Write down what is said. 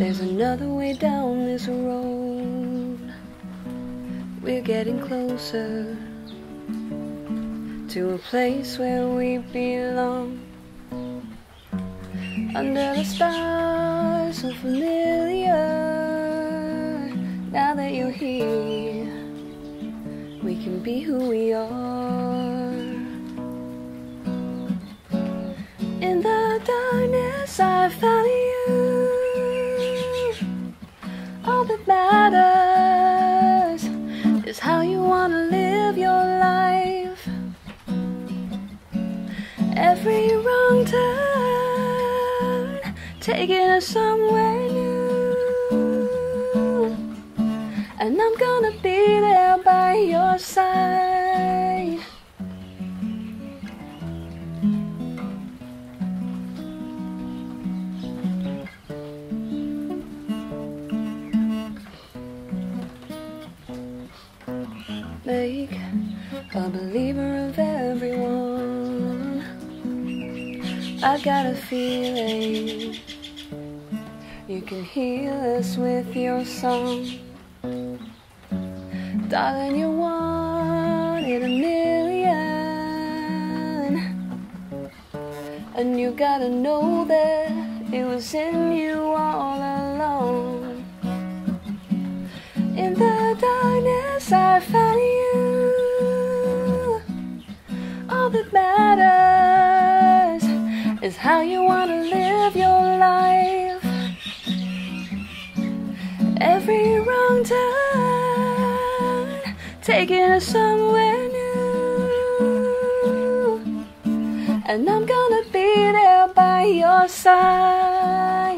There's another way down this road. We're getting closer to a place where we belong. Under the stars, so familiar. Now that you're here, we can be who we are. In the darkness I found you. All that matters is how you wanna live your life. Every wrong turn taking us somewhere new, and I'm gonna be there by your side. Make a believer of everyone. I got a feeling you can heal us with your song. Darling, you're one in a million, and you gotta know that it was in you all along. In the darkness I found you. All that matters is how you wanna live your life. Every wrong turn taking us somewhere new, and I'm gonna be there by your side.